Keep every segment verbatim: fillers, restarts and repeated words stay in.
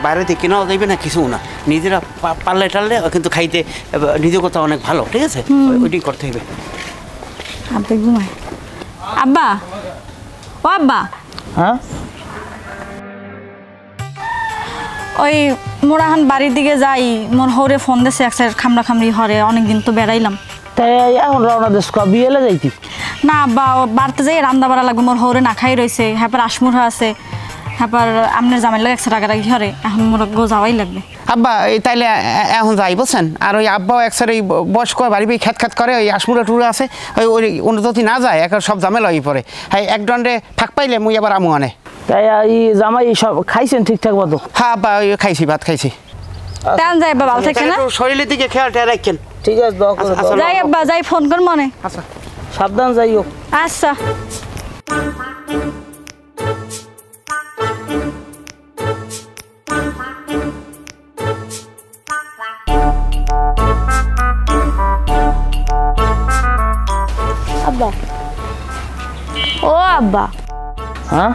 বাইরে থেকে কেনাও যাইবে না কিছু না, নিজেরা পারলে টাললে কিন্তু খাইতে নিজের কথা অনেক ভালো, ঠিক আছে? ওইটাই করতে হবে। আব্বা ঘুমায়। আব্বা, ও আব্বা। হ্যাঁ, ওই মোরা এখন বাড়ির দিকে যাই, মোর হরে ফোন দিছে এক সাইড খামড়া খামড়ি হরে, অনেকদিন তো বেড়াইলাম। তাই এখন রওনা দেশ বিয়েলে যাইতি না আব্বা, বাড়িতে যাই রান্না বাড়া লাগবে, মোর হরে না খাই রয়েছে, হ্যাঁ আসমুর আছে, হ্যাঁ আপনার জামাই লাগে একশো টাকা রাখি হরে, এখন মোর গো যাওয়াই লাগবে। আব্বা তাইলে এখন যাই বুঝছেন, আর ওই আব্বাও একসাথে ওই বয়স্ক বাড়ি বাড়ি খ্যাত খ্যাত করে, ওই আসমুরা টুরা আছে, ওই ওই উন্নতি না যায় এখন সব ঝামেলা হয়ে পড়ে। হ্যাঁ এক দণ্ডে ফাঁক পাইলে মুই আবার আমু আনে। তাই এই জামাই সব খাইছেন ঠিকঠাক মতো? হ্যাঁ আব্বা ওই খাইছি, ভাত খাইছি। তেন যাই আব্বা, ভালো থাকে না? শরীরের দিকে খেয়াল টেয়াল রাখেন। ঠিক আছে, দোয়া করে যাই আব্বা, যাই ফোন কর মনে। আচ্ছা সাবধান যাইও। আচ্ছা। আব্বা, ও আব্বা, হ্যাঁ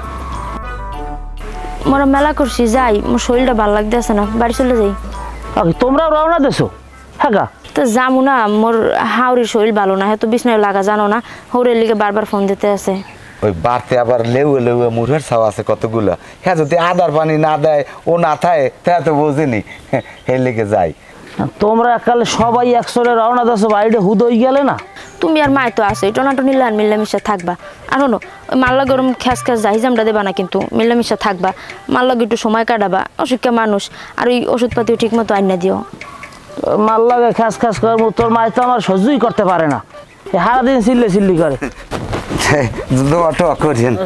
মোরা মেলা করছি, যাই, মোর শরীরটা ভালো লাগতেছে না, বাড়ি চলে যাই। তোমরাও রওনা দেছো? হ্যাঁ তো যামু না, মোর হাওড়ির শরীর ভালো না, হ্যাঁ তো বিছনায় লাগা জানো না, হৌরের লিগে বারবার ফোন দিতে আছে। ওই বাড়তে আবার লেউয়ে লেউয়ে মুড়ের ছাও আছে কতগুলো, হ্যাঁ যদি আদার পানি না দেয় ও না থাকে তা তো বোঝেনি, এর লিগে যাই। তোমরা কালে সবাই একসঙ্গে রওনা দেছো, বাড়িটা হুদ হয়ে গেলে না? তুমি আর মায় তো আছে, টনাটনি লান মিল্লামিশা থাকবা। আর হনো ওই মাল্লা গরম খ্যাস খ্যাস জাহিজামটা দেবা না, কিন্তু মিল্লামিশা থাকবা, মাল্লাগ একটু সময় কাটাবা, অসুখা মানুষ, আর ওই ওষুধপাতিও ঠিক মতো আইনা দিও। মাল লাগে খাস খাস করে, তোর মায় তো আমার সহ্যই করতে পারে না, সারাদিন চিল্লি চিল্লি করে। করেন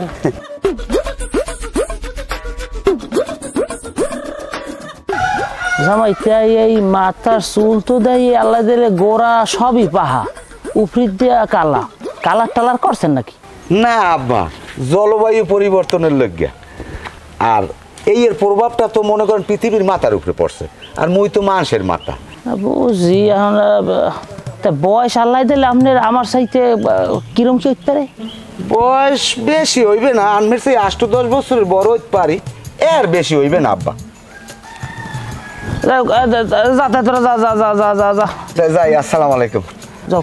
জামাই তাই এই মাথার চুল তো দেয় আল্লাহ দিলে গোড়া সবই পাহা, উফরিত দেয়া কালা, কালার টালার করছেন নাকি? না আব্বা, জলবায়ু পরিবর্তনের লজ্ঞা, আর এই এর প্রভাবটা তো মনে করেন পৃথিবীর মাথার উপরে পড়ছে, আর মুই তো মানুষের মাথা। বুঝি, এখন তা বয়স আল্লাহ দিলে আপনার আমার চাইতে কিরম কি হইতে পারে? বয়স বেশি হইবে না, আনমের সেই আষ্ট দশ বছরের বড় হইতে পারি, এর বেশি হইবে না আব্বা। যাতে তোরা যা যা যা যা যা যা যাই, আসসালামু আলাইকুম। যাও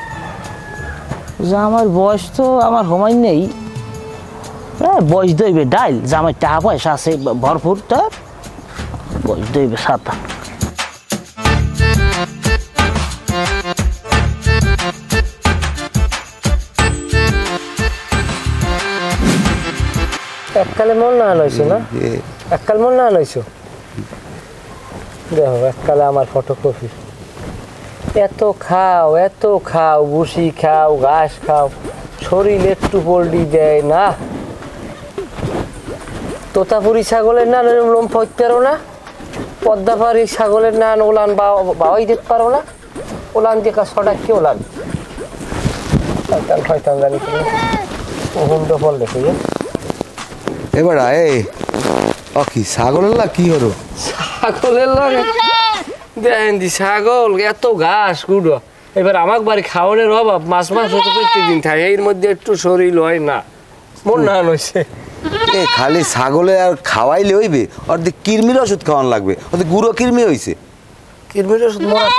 যা, আমার বয়স তো আমার হোমাই নেই, বয়স দইবে ডাইল, জামাই টাকা পয়সা আছে ভরপুর, তার বয়স দইবে সাতা। এককালে মন না লইছো না, এককাল মন না লইছো, দেখো এককালে আমার ফটোকপি, এত খাও এত খাও, ভুসি খাও, ঘাস খাও, শরীর একটু পোল্ট্রি দেয় না। তোতাপুরি ছাগলের নান লোম ফইতে পারো না, পদ্মাপাড়ি ছাগলের নান ওলান বাওয়াই দিতে পারো না, ওলান দিয়ে ছটা কি ওলান শয়তান শয়তান জানি হুন্ড ফল দেখো। এবার এই ও কি ছাগলের লাগ কি হলো? ছাগলের লাগে দেখেন দি, ছাগল এত ঘাস গুঁড়ো, এবার আমার বাড়ি খাওয়ানোর অভাব, মাছ মাছ হতো প্রত্যেকদিন থাকে, এর মধ্যে একটু শরীর হয় না, মন না হয়েছে। এ খালি ছাগলে আর খাওয়াইলে হইবে, ওর দিকে কিরমির ওষুধ খাওয়ানো লাগবে, ওদের গুঁড়ো কিরমি হয়েছে। কিরমির ওষুধ মরা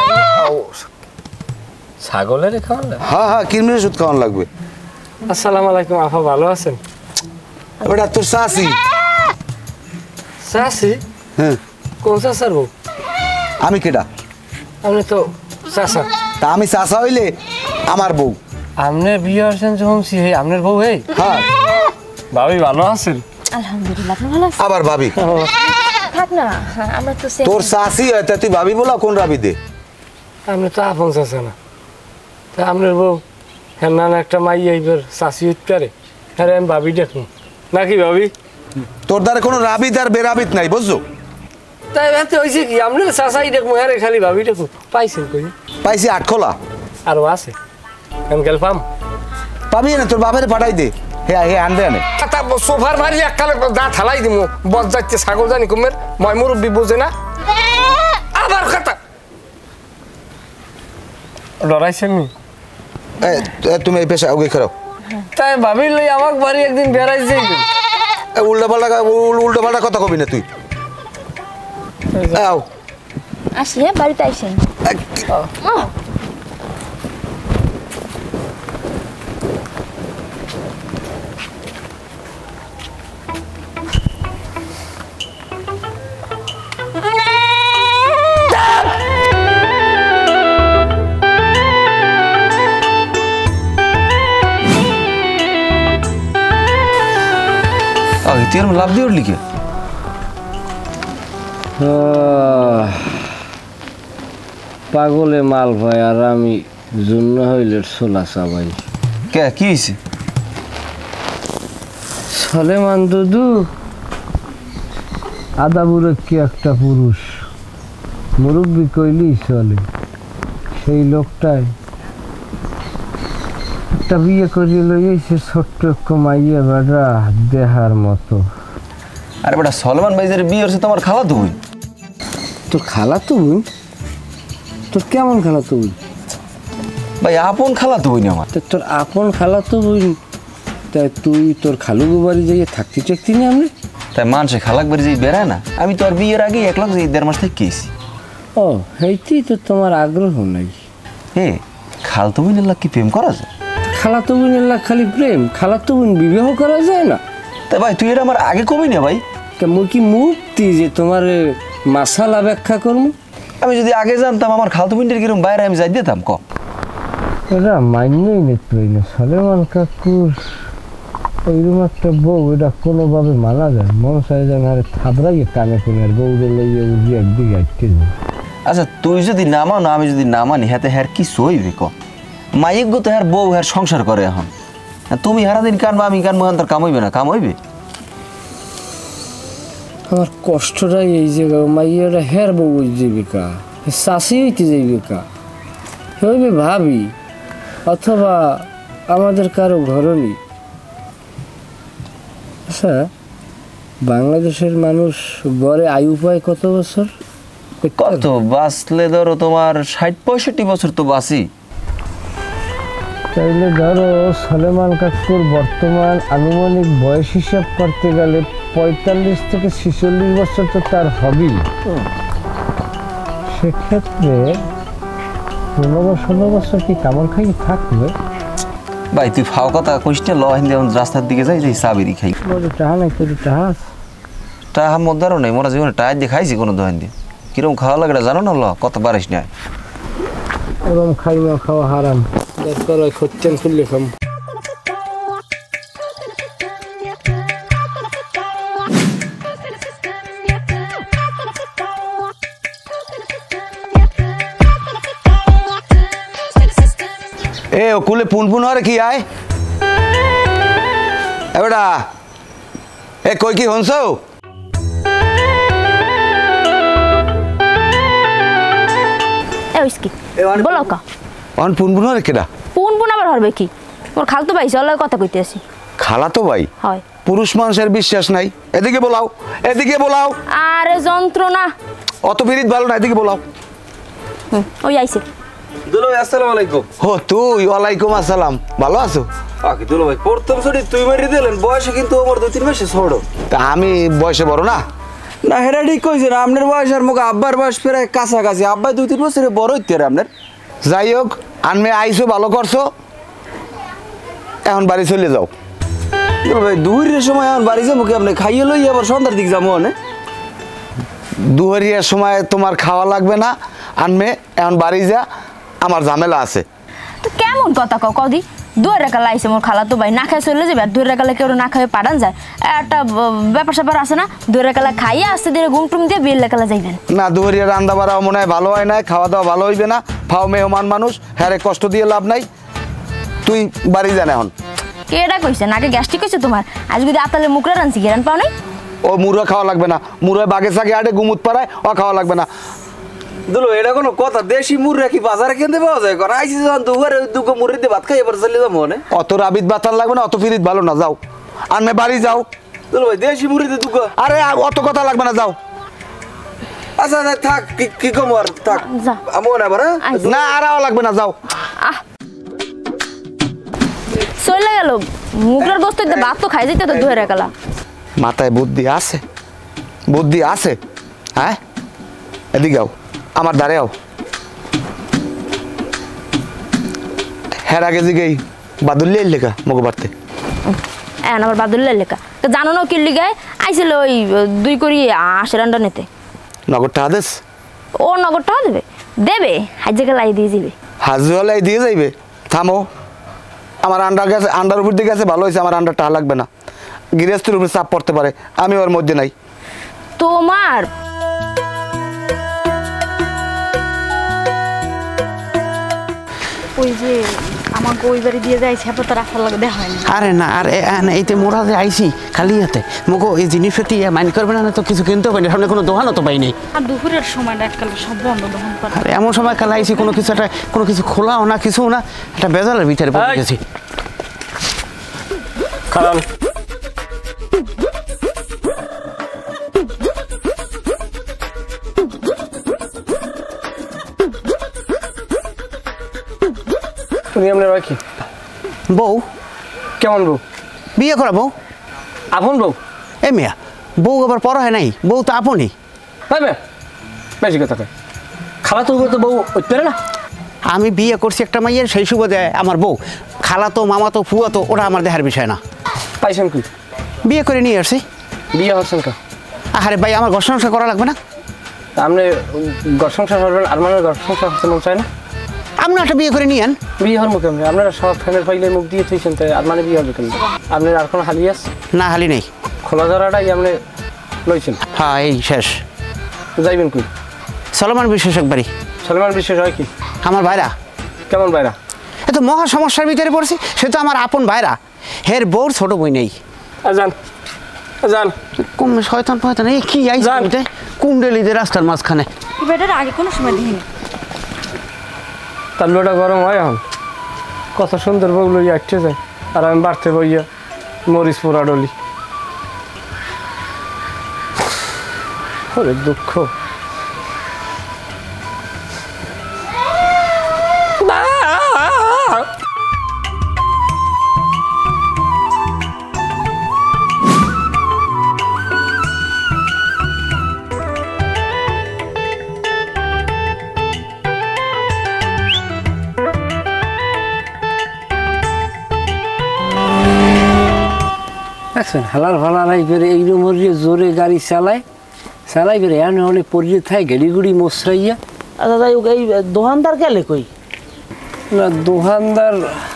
ছাগলের খাওয়ান? হ্যাঁ হ্যাঁ, কিরমির ওষুধ খাওয়ানো লাগবে। আসসালামু আলাইকুম, আপা ভালো আছেন? ওটা তোর চাচি। চাচি? হ্যাঁ। কোন চাচার বউ? আমি কেডা? আপনি তো চাচা। তা আমি চাচা হইলে আমার বউ। আপনি বিয়ে আসছেন যখন সেই আপনার বউ? এই হ্যাঁ। ভাবি ভালো আছেন? আলহামদুলিল্লাহ, আপনি ভালো আছেন? আবার ভাবি? থাক না, আমরা তো তোর চাচি হয় তা তুই ভাবি বলা কোন রাবি দে? আপনি তো আপন চাচা না, তা আপনার বউ হ্যাঁ না একটা মাই এইবার চাচি হইতে পারে, হ্যাঁ আমি ভাবি দেখুন নাকি ভাবি? তোর দ্বারা কোনো রাবিত আর বেরাবিত নাই, বুঝছো? তাই ভাবতে হয়েছে কি, আপনার চাচাই দেখুন, হ্যাঁ খালি ভাবি দেখুন। পাইছেন কই? পাইছি আটখোলা। আরও আছে আমি গেল পাম? পাবি না, তোর বাপের পাঠাই দে, হে হে আনবে আনে। সোফার মারি এককালে দা থালাই দিব, বজ যাচ্ছে ছাগল জানি কুমের, ময় মুরব্বী বোঝে না। আবার কথা ডরাইছেন নি? তুমি এই পেশা ওকে খারাপ। তাই ভাবিলে আমার বাড়ি একদিন বেড়াই যাইবে। উল্টা পাল্টা উল্টো পাল্টা কথা কবি না তুই। আও আসি হ্যাঁ বাড়িতে আইসেন আহ। আগে তুই এরকম লাভ দিয়ে উঠলি কে পাগলে মাল ভাই আর আমি জন্য হইলে সোলা চাবাই কে কি হয়েছে সলেমান দুদু আদা বুড়ো কি একটা পুরুষ মুরব্বী কইলি চলে সেই লোকটাই একটা বিয়ে করিয়ে লইছে ছোট্ট কমাইয়া বেড়া দেহার মতো। আরে বেটা সলমান ভাইজের বিয়ে হচ্ছে তোমার খালা তো বোন তোর খালা তো বোন তোর কেমন খালা তো বোন ভাই আপন খালা তো বোন আমার তা তোর আপন খালা তো বোন তাই তুই তোর খালু বাড়ি যাইয়ে থাকতে চাকতি না আমি তাই মানুষে খালাক বাড়ি যে বেড়ায় না আমি তো আর বিয়ের আগে এক লাখ দেড় মাস থেকে গেছি ও সেইতেই তো তোমার আগ্রহ নাই। হে খাল তো বোনের লাগ কি প্রেম করা যায় খালা তো বোনের লাগ খালি প্রেম খালা তো বোন বিবাহ করা যায় না। তা ভাই তুই এটা আমার আগে কবি না ভাই তা মুই কি মুক্তি যে তোমার মাসালা ব্যাখ্যা করবো আমি যদি আগে জানতাম আমার খালতো বোনদের কিরম বাইরে আমি যাই দিতাম ক এরা মান্যই নিতে পারি না সলেমান কাকুর ওইরকম একটা বউ এটা কোনোভাবে মানা যায় মন চাই যেন আরে থাবড়াইয়ে কানে কোনে আর বউদের লইয়ে উঠি একদিকে আটকে যায়। আচ্ছা তুই যদি না মানো আমি যদি না মানি হাতে হ্যার কি সইবে ক মাইক গো তো হ্যার বউ হ্যার সংসার করে এখন আর তুমি হারাদিন কানবা আমি কানবো তোর কামাইবে না কামাইবে আমার কষ্টটাই এই যে মাইয়াটা হের বউ যাইবে কা চাষি হইতে যাইবে কা হইবে ভাবি অথবা আমাদের কারো ঘরনি। আচ্ছা বাংলাদেশের মানুষ গড়ে আয়ু পায় কত বছর কত বাঁচলে ধরো তোমার ষাট পঁয়ষট্টি বছর তো বাঁচি তাইলে ধরো সলেমান কাকুর বর্তমান আনুমানিক বয়স হিসাব করতে গেলে পঁয়তাল্লিশ থেকে ছেচল্লিশ বছর তো তার হবেই। সেক্ষেত্রে পনেরো ষোলো বছর কি কামড় খাই থাকবে? ভাই তুই ফাও কথা কইস না ল হিন্দি এখন রাস্তার দিকে যাই যাই সাবেরি খাই বলে টাহা নাই তোর টাহা টাহা মদ্দারও নেই মোরা জীবনে টায়ার দিয়ে খাইছি কোনো দোকান দিয়ে কিরকম খাওয়া লাগে জানো না ল কত পারিস না ওরম খাই না খাওয়া হারাম দরকার হয় খচ্চেন খুললে খাম। এ ও কুলে পুন পুন হরে কি আয় এ বেটা এ কই কি হনছ এ ওইসকি বলো কা অন পুন পুন হরে কেডা পুন পুন আবার হরবে কি মোর খালতো ভাই চল কথা কইতে আসি খালা তো ভাই হয় পুরুষ মানুষের বিশ্বাস নাই এদিকে বলাও এদিকে বলাও আরে যন্ত্রণা অত বিরিত ভালো না এদিকে বলাও হুম, ওই আইছে দুলো ভাই আসসালামু আলাইকুম ও তুই ওয়ালাইকুম আসসালাম ভালো আছো আগে দুলো ভাই প্রথম ছড়ি তুই মারি দিলেন বয়সে কিন্তু আমার দুই তিন মাসে ছোট তা আমি বয়সে বড় না না হেরা ঠিক কইছেন আপনার বয়স আর মুখ আব্বার বয়স প্রায় কাছাকাছি আব্বাই দুই তিন বছরের বড় হইতে রে আপনার যাই হোক আনমে আইসো ভালো করছো এখন বাড়ি চলে যাও দুলো ভাই দুপুরের সময় এখন বাড়ি যাবো কি আপনি খাইয়ে লই আবার সন্ধ্যার দিক যাবো অনে দুহরিয়ার সময় তোমার খাওয়া লাগবে না আনমে এখন বাড়ি যা আমার ঝামেলা আছে তো কেমন কথা কও কদি দুই রেখা লাইছে মোর খালা তো ভাই না খাই চলে যাবে আর দুই রেখালে কেউ না খাই পাঠান যায় একটা ব- ব্যাপার স্যাপার আছে না দুই রেখালে খাইয়ে আসতে দিয়ে ঘুম টুম দিয়ে বিয়ের লেখালে যাইবেন না দুহরিয়ার রান্না বাড়াও মনে হয় ভালো হয় না খাওয়া দাওয়া ভালো হইবে না ফাও মেহমান মানুষ হ্যাঁ রে, কষ্ট দিয়ে লাভ নাই তুই বাড়ি যান এখন কে এটা কইছে নাকি গ্যাস্ট্রিক কইছে তোমার আজ যদি আতালে মুখরা রানছি গেরান পাও নাই ও মুরো খাওয়া লাগবে না মুরো বাগে সাগে আটে গুমুত পাড়ায় ও খাওয়া লাগবে না দুলো এটা কোনো কথা দেশি মুররা কি বাজারে কিনতে পাওয়া যায় কারণ আইসি যখন দুপুরে দুটো মুরগি দিয়ে ভাত খাই এবার চলে যাবো অনে অত রাবিত বাতার লাগবে না অত ফিরিত ভালো না যাও আনমে বাড়ি যাও দুলো ভাই দেশি মুরগি দিয়ে দুটো আরে আ- অত কথা লাগবে না যাও আচ্ছা আচ্ছা, থাক কি- কি কম আর থাক যা। আমো না এবার হ্যাঁ? আইছে। না আরাও লাগবে না যাও আহ চলে গেল মুখরার গোস্ত দিতে ভাত তো খাই যাইতে তো দুই রেখালা মাথায় বুদ্ধি আছে বুদ্ধি আছে হ্যাঁ এদিকে আও আমার ধারে আও হ্যাঁ আগে দিকেই বাদুল্লি লেখা মগো বাড়তে এখন আমার বাদুল্লার লেখা তো জানো না কি লিগায় আইছিল ওই দুই করি আশের আন্ডা নিতে নগরটা আদেশ ও নগরটাও দেবে দেবে হাজাকে লাই দিয়ে যাবে হাজুয়ালাই দিয়ে যাইবে থামো আমার আন্ডার গেছে আন্ডার উপর দিকে আছে ভালো হয়েছে আমার আন্ডার টাকা লাগবে না গৃহস্থের উপরে চাপ পড়তে পারে আমি ওর মধ্যে নাই তোমার ওই যে আমাকে ওই বাড়ি দিয়ে যাইছে এত তো রাখার লাগে দেখা হয়নি আরে না আর এইতে মোরা যে আইসি খালি হাতে মোগো এই জিনিসপাতি মাইন্ড করবে না তো কিছু কিনতেও পাইনি সামনে কোনো দোকানও তো পাইনি আর দুপুরের সময় এককালে সব বন্ধ দোকান করে আর এমন সময় কাল আইসি কোনো কিছু একটা কোনো কিছু খোলাও না কিছু না একটা বেজালের ভিতরে পড়ে গেছি কারণ তুমি আপনার কি বউ কেমন বউ বিয়ে করা বউ আপন বউ এ মিয়া বউ আবার পড়া হয় নাই বউ তো আপনই হ্যাঁ ম্যাম বেশি কথা কয় খালা তো তো বউ উঠতে না আমি বিয়ে করছি একটা মাইয়ের সেই সুবাদে আমার বউ খালাতো মামাতো ফুয়াতো ওটা আমার দেখার বিষয় না পাইছেন কি বিয়ে করে নিয়ে আসছি বিয়ে হচ্ছেন কা আরে ভাই আমার ঘর সংসার করা লাগবে না আপনি ঘর সংসার করবেন আর মানে ঘর সংসার হচ্ছে মন চায় না আপনি একটা বিয়ে করে নিয়েন বিয়ে হওয়ার মুখে আপনি আপনারা সব ফ্যানের পাইলে মুখ দিয়ে থইছেন তাই আর মানে বিয়ে হবে কেন আপনার আর কোনো হালি আছে না হালি নেই খোলা ধরাটাই আপনি লইছেন হ্যাঁ এই শেষ যাইবেন কই সলমান বিশেষ একবারই সলমান বিশেষ হয় কি আমার ভাইরা কেমন বাইরা এ তো মহা সমস্যার ভিতরে পড়ছি সে তো আমার আপন ভাইরা হের বউর ছোট বই নেই যান যান কম শয়তান ফয়তান এই কি আইছে যান। এটা কুমডেলিদের রাস্তার মাঝখানে বেটার আগে কোনো সময় দেখিনি তার লোটা গরম হয় এখন কত সুন্দর বউ লইয়া আটটে যায় আর আমি বাড়তে বইয়া মরিচ পোড়া ডলি ওরে দুঃখ দেখছেন হালার ফালাই করে এইরকম জোরে গাড়ি চালায় চালাই করে এনে অনেক পরিচিত থাকে গেড়ি গুড়ি মশরাইয়া আচ্ছা যাই হোক এই দোকানদার গেলে কই না দোকানদার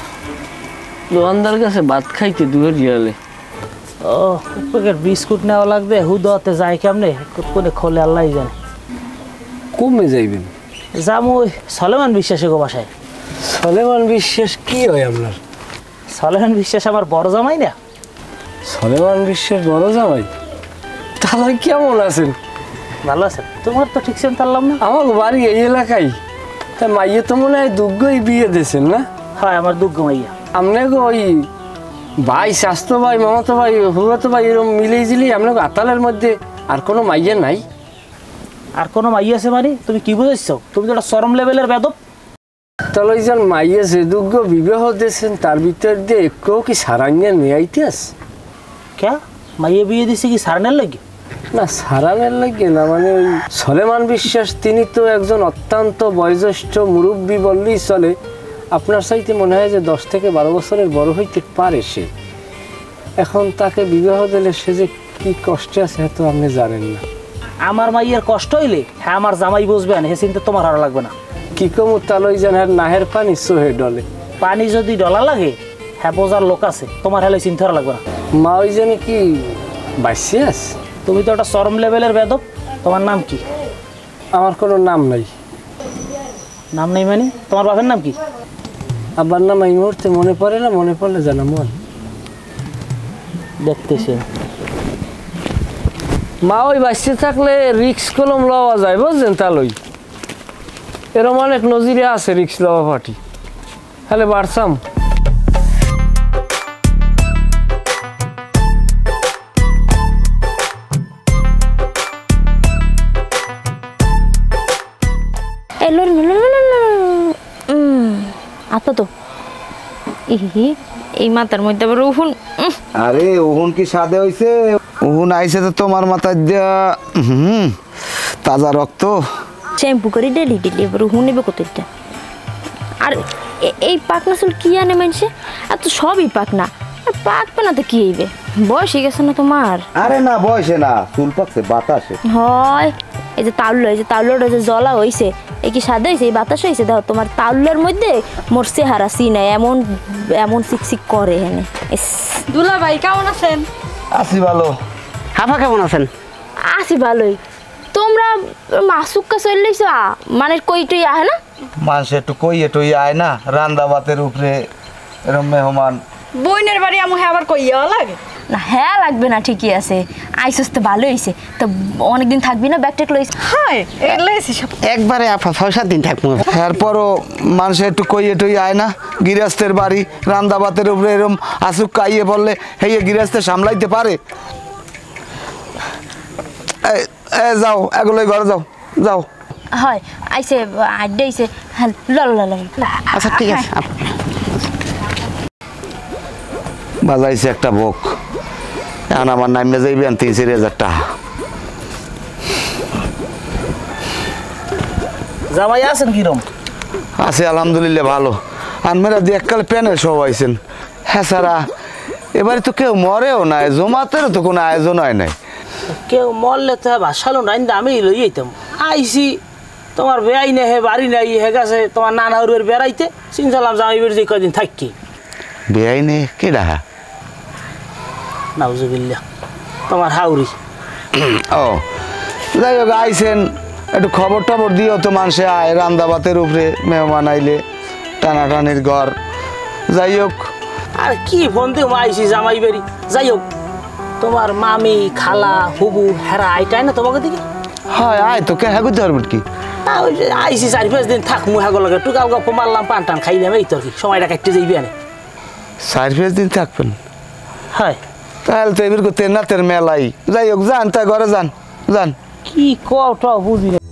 দোকানদার কাছে ভাত খাইতে দুয়ার গেলে ও প্যাকেট বিস্কুট নেওয়া লাগবে হুদাতে যায় কেমনে কোনে খোলে আল্লাহ জানে কমে যাইবেন যাম ওই সলেমান বিশ্বাসে গো বাসায় সলেমান বিশ্বাস কি হয় আপনার সলেমান বিশ্বাস আমার বড় জামাই না সলেমান বিশ্বাস বড় জামাই তাহলে কেমন আছেন ভালো আছে তোমার তো ঠিক সেন পারলাম না আমার বাড়ি এই এলাকায় তা মাইয়ে তো মনে হয় দুগ্গই বিয়ে দিয়েছেন না হয় আমার দুগ্গ মাইয়া আপনাকে ওই ভাই স্বাস্থ্য ভাই মামাতো ভাই হুয়াতো ভাই এরকম মিলেই জিলেই আপনাকে আতালের মধ্যে আর কোনো মাইয়া নাই আর কোনো মাইয়া আছে মানে তুমি কি বুঝেছো তুমি তো একটা চরম লেভেলের বেদব তাহলে ওই যে মাইয়া যে দুগ্গ বিবাহ দিয়েছেন তার ভিতর দিয়ে একটু কি সারাঙ্গে নিয়ে আইতেস কে মাইয়া বিয়ে দিছে কি সারনের লাগে না সারানের লাগে না মানে ওই সলেমান বিশ্বাস তিনি তো একজন অত্যন্ত বয়োজ্যেষ্ঠ মুরব্বী বললেই চলে আপনার চাইতে মনে হয় যে দশ থেকে বারো বছরের বড় হইতে পারে সে এখন তাকে বিবাহ দিলে সে যে কি কষ্টে আছে তো আপনি জানেন না আমার মাইয়ের কষ্ট হইলে হ্যাঁ আমার জামাই বুঝবে না হে চিন্তা তোমার আর লাগবে না কি কমু তালই যেন হ্যাঁ নাহের পানি সোহে ডলে পানি যদি ডলা লাগে হ্যাঁ বোঝার লোক আছে তোমার হেলে চিন্তা করা লাগবে না মা ওই যেন কি বাঁচি আছে তুমি তো একটা চরম লেভেলের বেদব তোমার নাম কি আমার কোনো নাম নাই নাম নেই মানে তোমার বাপের নাম কি আবার নাম এই মুহূর্তে মনে পড়ে না মনে পড়লে জানা মন দেখতেছি মা ওই বাঁচতে থাকলে রিক্স কলম লওয়া যায় বুঝলেন তালই এরম অনেক নজিরে আছে রিক্স লওয়া পার্টি তাহলে বাড়ছাম আচ্ছা তো ইহি এই মাথার মধ্যে আবার উহুন উহ, আরে ওহুন কি সাদে হইছে ওহুন আইছে তো তোমার মাথায় দিয়া হুম তাজা রক্ত শ্যাম্পু করি ডেলি ডেলি এবার হুনিবে কতটা আর এ- এই পাকনা চুল কি আনে মানুষে আর তো সবই পাকনা আর পাকবে না তো কি হইবে বয়স হয়ে গেছে না তোমার আরে না বয়সে না চুল পাকছে বাতাসে হয় এই যে তাউল্য এই যে তাউল্যটা যে জলা হইছে এই কি সাদা হয়েছে এই বাতাস হয়েছে দেখো তোমার তাউল্যের মধ্যে মোর চেহারা সিনাই এমন এমন চিকচিক করে এনে ইস, দুলা ভাই কেমন আছেন? আসি ভালো। হাফা কেমন আছেন? আছি ভালোই তোমরা মাসুক্কা চললেছ মানে কইটই আহে না মানুষ একটু কইয়ে টইয়ে আয় না রান্দা ভাতের উপরে এরম মেহমান। বইনের বাড়ি আমু হ্যাঁ আবার কইয়া লাগে না হ্যাঁ লাগবে না ঠিকই আছে আইসস তো ভালো হয়েছে তো অনেকদিন থাকবি না ব্যাগ টেক লইস হাই এগুলো এসে সব একবারে আপা ছয় সাত দিন থাকবো। এরপরও মানুষ একটু কইয়ে টইয়ে আয় না গৃহস্থের বাড়ি রান্দা ভাতের উপরে এরম আসুক কাইয়ে বললে হেয়ে গৃহস্থে সামলাইতে পারে। এ- এ যাও এগুলোই ঘরে যাও যাও। হয় আইসে আড্ডে আইসে হ্যাঁ লল লল আচ্ছা ঠিক আছে আপ- বাজাইছে একটা বক এখন আমার নামে যাইবেন তিন চারি হাজার টাকা। জামাই আছেন কিরম? আছে আলহামদুলিল্লাহ ভালো। আর মেরা দিয়ে এককালে প্যানের সব আইছেন। হ্যাঁ সারা এবারে তো কেউ মরেও নাই জমাতেরও তো কোনো আয়োজন হয় নাই। কেউ মরলে তো ভাসালো নাই আমি লই যেতাম আইসি তোমার বেয়াই নেই হে বাড়ি নাই হে গেছে তোমার নানা উড়ের বেড়াইতে চিন্তালাম জামাই বেড়ে যে কদিন থাকি বেআইনে কে ডাহা? নাউজুবিল্লাহ তোমার হাউরি। ও যাই হোক আইসেন একটু খবর টবর দিও তো মানুষে আয় রান্দা ভাতের উপরে মেহমান আইলে টানাটানির ঘর। যাই হোক আর কি ফোন দিয়ে আইসি জামাই বেরি যাই হোক তোমার মামি খালা হুবু হেরা আইটাই না তোমাকে দিকে হয় আয় তো কে হ্যাঁ করতে পারবেন কি? না ওই যে আইসি চারি পাঁচ দিন থাক মুহা গলাকে টুকাও গপ্প মারলাম পান টান খাইলাম এই তোর কি সময়টা কাটতে যাইবি আনে চার পাঁচ দিন থাকবেন হয় তাহলে তো এবার করতে নাতের মেলাই। যাই হোক যান তা ঘরে যান যান। কি কটা বুঝি না।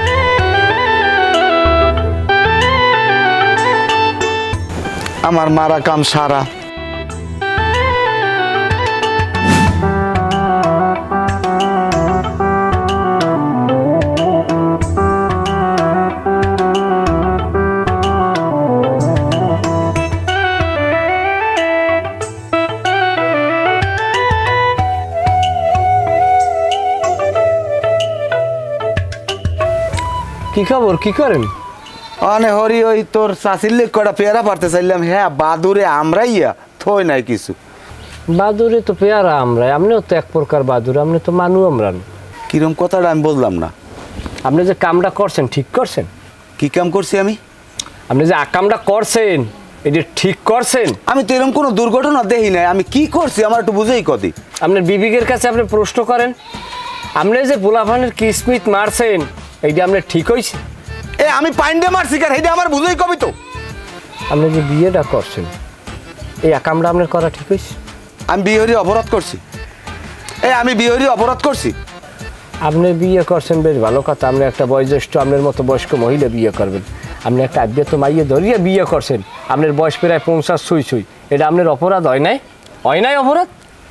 আমার মারা কাম সারা। কি খবর কি করেন? অনে হরি ওই তোর চাষির লেগ কটা পেয়ারা পারতে চাইলাম হ্যাঁ বাদুরে আমরাইয়া থই নাই কিছু। বাদুরে তো পেয়ারা আমরা আপনিও তো এক প্রকার বাদুর আপনি তো মানু আমরান। কিরম কথাটা আমি বললাম না। আপনি যে কামটা করছেন ঠিক করছেন? কি কাম করছি আমি? আপনি যে আকামটা করছেন এটা ঠিক করছেন? আমি তো এরকম কোনো দুর্ঘটনা দেখি নাই। আমি কি করছি আমার একটু বুঝেই কদি। আপনার বিবেকের কাছে আপনি প্রশ্ন করেন আপনি যে পোলাফানের কিসমিত মারছেন এইটা আপনার ঠিক হয়েছে? এ আমি পাইন্ডে মারছি কার এইটা আমার বুঝেই কবি তো। আপনি যে বিয়েটা করছেন এই আকামটা আপনার করা ঠিক হয়েছে? আমি বিহরি অপরাধ করছি। এ আমি বিহরি অপরাধ করছি। আপনি বিয়ে করছেন বেশ ভালো কথা আপনি একটা বয়োজ্যেষ্ঠ আপনার মতো বয়স্ক মহিলা বিয়ে করবেন আপনি একটা আব্যত মাইয়ে ধরিয়ে বিয়ে করছেন আপনার বয়স প্রায় পঞ্চাশ ছুঁই ছুঁই এটা আপনার অপরাধ হয় নাই? হয় নাই অপরাধ?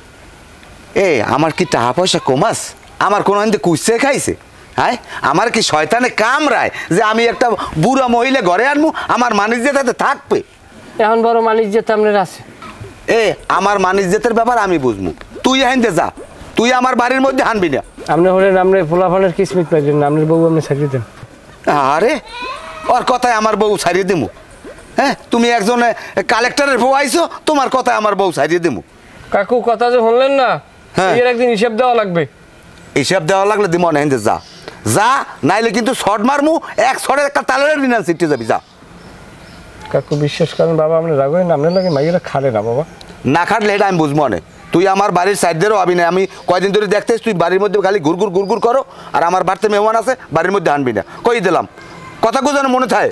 এ আমার কি টাকা পয়সা কমাস? আমার কোনো আনতে কুচে খাইছে? হ্যাঁ আমার কি শয়তানে কামড়ায় যে আমি একটা বুড়া মহিলা ঘরে আনবো আমার মানিজ্য তাতে থাকবে? এখন বড় মালিক যেতে আপনার আছে এ আমার মানিজ্যের ব্যাপার আমি বুঝবো। তুই হাইতে যা তুই আমার বাড়ির মধ্যে হানবি না। আপনি হলেন আপনার পোলাফানের কিসমিত পাইলেন না আপনার বউ আপনি ছাড়িয়ে দেন। আরে ওর কথায় আমার বউ ছাড়িয়ে দেবো? হ্যাঁ তুমি একজন কালেক্টরের বউ আইছো তোমার কথায় আমার বউ ছাড়িয়ে দেবো? কাকু কথা যে শুনলেন না হ্যাঁ। এর একদিন হিসাব দেওয়া লাগবে। হিসাব দেওয়া লাগলে দিমো না হিন্দে যা যা নাইলে কিন্তু শর্ট মারমু এক শর্টের একটা তালের দিন সিটে যাবি যা। কাকু বিশ্বাস করেন বাবা আপনি রাগ হয় না আপনার লাগে মাইয়েরা খালে না বাবা। না খাটলে এটা আমি বুঝবো না। তুই আমার বাড়ির সাইডেরও হবি না। আমি কয়দিন ধরে দেখতেছ তুই বাড়ির মধ্যে খালি ঘুরঘুর ঘুরঘুর করো আর আমার বাড়িতে মেহমান আছে বাড়ির মধ্যে আনবি না। কই দিলাম কথা যেন মনে থাকে।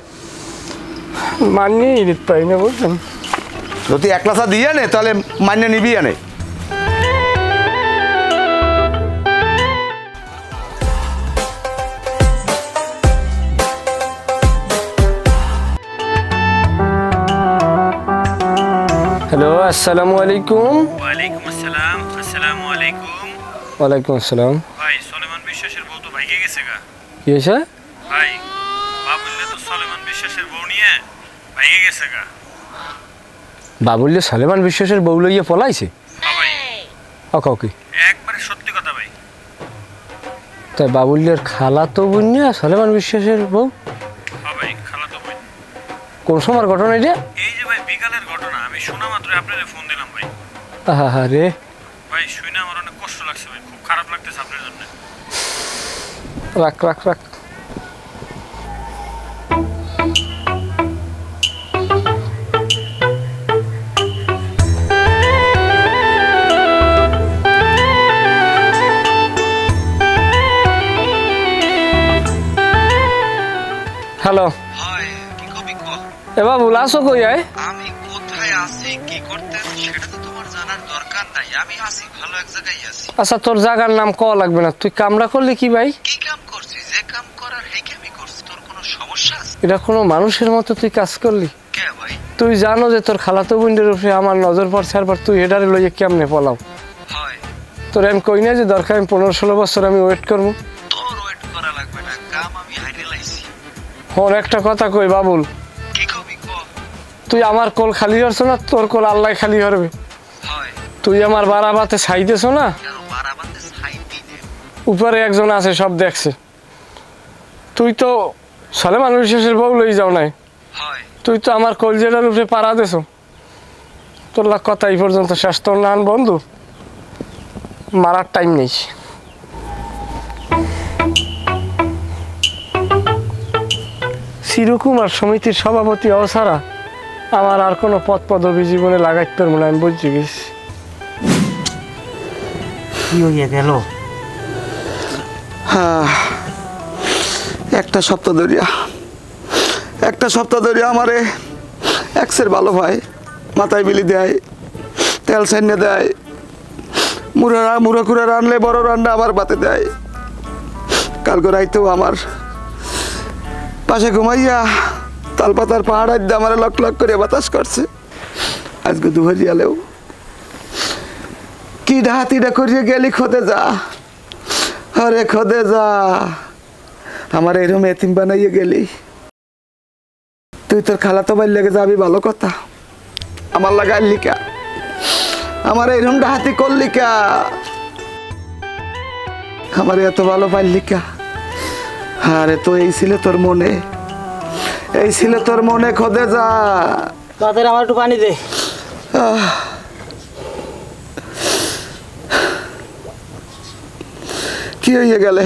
মানিয়ে নিতে পারি না বলছেন। যদি এক লাসা দিয়ে নে তাহলে মান্য নিবি আনে। হ্যালো আসসালামু আলাইকুম। ওয়ালাইকুম আসসালাম। আসসালামু আলাইকুম। ওয়ালাইকুম আসসালাম। ভাই সুলেমান বিশ্বাসের বউ তো ভাইগে গেছে গা। কি হয়েছে? ভাই নিয়ে ভাইয়ে গেছে গা। বাবুল্য সালেমান বিশ্বাসের বউ লইয়া পলাইছে? হ্যাঁ ভাই, অকাও কি একবারে সত্যি কথা ভাই। তাই বাবুল্যের খালা তো বুঝিয়া সালেমান বিশ্বাসের বউ? হ্যাঁ ভাই, খালাতো ভাই। কোন সময়ের ঘটনা এটা? এই যে ভাই বিকালের ঘটনা, আমি শোনা মাত্র আপনাদের ফোন দিলাম ভাই। আহা রে ভাই শুনে আমার অনেক কষ্ট লাগছে ভাই, খুব খারাপ লাগতেছে আপনার জন্য। রাখ রাখ রাখ। হ্যালো, হয় কি কবি ক এ বাবু লাসো কই আয়? আমি কোথায় আছি কি করতেছি সেটা তো তোমার জানার দরকার নাই। আমি আছি ভালো এক জায়গায় আছি। আচ্ছা তোর জায়গার নাম ক লাগবে না, তুই কামরা করলি কি ভাই? কি কাম করছি? যে কাম করার সেই কামই করছি। তোর কোনো সমস্যা আছে? এটা কোনো মানুষের মতো তুই কাজ করলি? কে ভাই? তুই জানো যে তোর খালাতো বোনের উপরে আমার নজর পড়ছে, আর তুই এটারে লইয়ে কেমনে পলাও? হয় তোর আমি কই না যে দরকার আমি পনেরো ষোলো বছর আমি ওয়েট করবো? তোর ওয়েট করা লাগবে না, কাম আমি হাইরে লাইছি। ওর একটা কথা কই বাবুল, কি কবি ক তুই আমার কোল খালি হরছ না, তোর কোল আল্লাহ খালি হরবে। হয় তুই আমার বারাবাতে ছাইতেছ না, কেন বারাবাতে ছাই দিনে উপরে একজন আছে সব দেখছে। তুই তো সালেমান বিশ্বাসের বউ লই যাও নাই, হয় তুই তো আমার কলজেটার উপরে পাড়া দেছ। তোর লাগ কথা এই পর্যন্ত শেষ। তোর নান বন্ধু মারার টাইম নেই। চিরকুমার সমিতির সভাপতি অসারা আমার আর কোনো পদ পদবি জীবনে লাগাইতে পারবো না, আমি বুঝছি গেছি। কি হইয়া গেল? হ্যাঁ, একটা সপ্তাহ ধরিয়া একটা সপ্তাহ ধরিয়া আমারে এক্সের ভালো ভাই মাথায় বিলি দেয়, তেল সাইনে দেয়, মুড়া মুড়া কুড়া রানলে বড় রান্না আমার বাতে দেয়। কালকে রাইতেও আমার পাশে ঘুমাইয়া তালপাতার পাহাড় দিয়ে আমার লক লক করে বাতাস করছে। আজকে দুহারিয়ালেও কি ডাহাতিটা করিয়ে গেলি খোদে যা, আরে খোদে যা, আমার এরম এতিম বানাইয়ে গেলি। তুই তোর খালাতো ভাই লেগে যাবি ভালো কথা, আমার লাগাইলি কা, আমার এরম ডাহাতি করলি কা, আমার এত ভালো পাইলি কা। আরে তো এই ছিল তোর মনে, এই ছিল তোর মনে খোদে যা। তাদের আমার একটু পানি দে। আহ, কি হয়ে গেলে?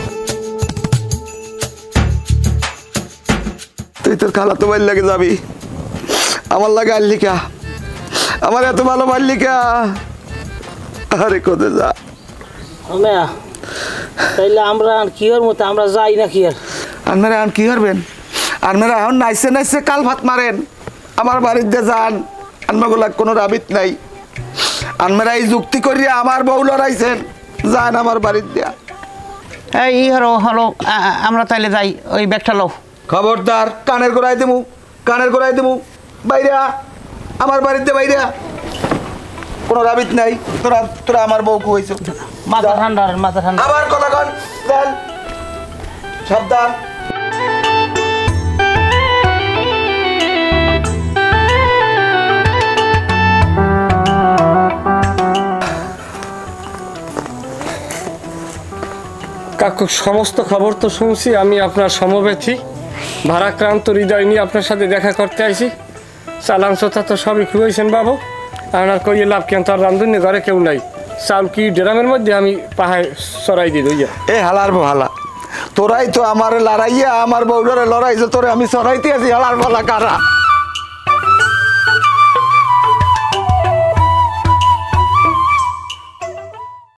তুই তোর খালাতো ভাই লাগে যাবি, আমার লাগে আল্লিকা, আমার এত ভালো বাল্লিকা। আরে কোথায় যা মেয়া, তাইলে আমরা কি ওর মতো আমরা যাই না কি আর? আপনারা এখন কি করবেন? আপনারা এখন নাইসে নাইসে কাল ভাত মারেন, আমার বাড়িতে যান, আনমাগুলা কোনো রাবিত নাই। আপনারা এই যুক্তি করিয়া আমার বউ লড়াইছেন, যান আমার বাড়ির দিয়া। এই হলো হলো আ- আ- আমরা তাইলে যাই, ওই ব্যাগটা লো। খবরদার, কানের গোড়ায় দেবো, কানের গোড়ায় দেবো, বাইরে আ, আমার বাড়িতে বাইরে আ। কোনো রাবিত নাই, তোরা তোরা আমার বউ কুইছ। মাথা ঠান্ডা, মাথা ঠান্ডা। আবার কথা কন, দেন সাবধান। কাকু সমস্ত খবর তো শুনছি, আমি আপনার সমব্যথী ভারাক্রান্ত হৃদয় নিয়ে আপনার সাথে দেখা করতে আইছি। চালান চোথা তো সবই খুঁয়েছেন বাবু, আপনার কইয়ে লাভ কেন? তার রান্ধুনি ঘরে কেউ নাই, চাউল কি ড্রামের মধ্যে আমি পাহাড় সরাই দিই দইয়া। এ হালার বহালা, তোরাই তো আমার লড়াইয়া আমার বউডারে লড়াইছে, তোরে আমি সরাইতে আছি। হালার বলা কারা?